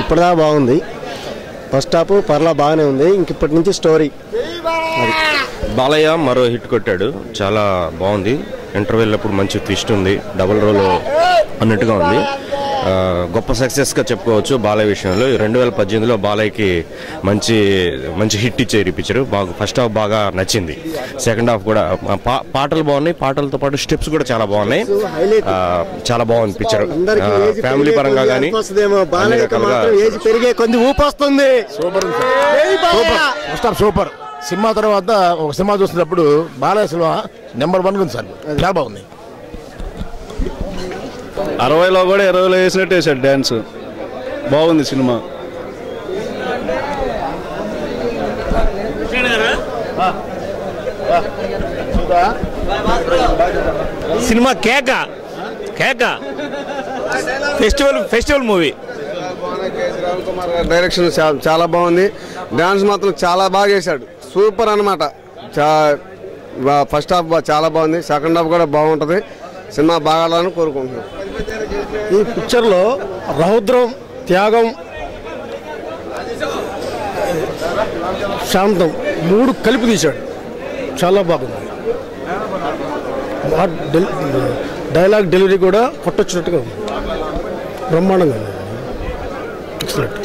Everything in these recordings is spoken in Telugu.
ఇప్పటిదా బాగుంది. ఫస్ట్ హాఫ్ పర్లా బాగానే ఉంది. ఇంక ఇప్పటి నుంచి స్టోరీ. బాలయ్య మరో హిట్ కొట్టాడు, చాలా బాగుంది. ఇంటర్వెల్ అప్పుడు మంచి ట్విస్ట్ ఉంది, డబుల్ రోల్ అన్నట్టుగా ఉంది. గొప్ప సక్సెస్గా చెప్పుకోవచ్చు బాలయ్య విషయంలో. 2018లో బాలయ్యకి మంచి హిట్ ఇచ్చారు ఈ పిక్చర్. ఫస్ట్ హాఫ్ బాగా నచ్చింది, సెకండ్ హాఫ్ కూడా పాటలు బాగున్నాయి, పాటలతో పాటు స్టెప్స్ కూడా చాలా బాగున్నాయి. చాలా బాగుంది పిక్చర్. ఫ్యామిలీ పరంగా కానీ సూపర్. సినిమా తర్వాత ఒక సినిమా చూసినప్పుడు బాలయ్య సినిమా నెంబర్ 1 ఉంది సార్, చాలా బాగుంది. 60లో కూడా 20లో వేసినట్టు వేసాడు డ్యాన్స్. బాగుంది సినిమా. సినిమా కేక ఫెస్టివల్ మూవీ. డైరెక్షన్ చాలా బాగుంది. డాన్స్ మాత్రం చాలా బాగా చేశాడు, సూపర్ అనమాట. ఫస్ట్ హాఫ్ చాలా బాగుంది, సెకండ్ హాఫ్ కూడా బాగుంటుంది. సినిమా బాగాలని కోరుకుంటున్నాను. ఈ పిక్చర్లో రౌద్రం, త్యాగం, శాంతం 3 కలిపి తీశాడు. చాలా బాగుంది. డైలాగ్ డెలివరీ కూడా కొట్టొచ్చినట్టుగా ఉంది, బ్రహ్మాండంగా ఉంది. ఎక్సలెంట్.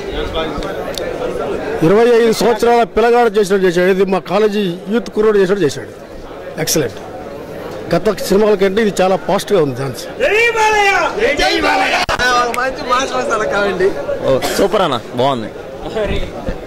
25 సంవత్సరాల పిల్లగాడు చేశాడు. ఇది మా కాలేజీ యూత్ కుర్రోడు చేశాడు. ఎక్సలెంట్. గత సినిమాల కంటే ఇది చాలా పాజిటివ్గా ఉంది. ఛాన్స్ సూపర్ అన్న, బాగుంది.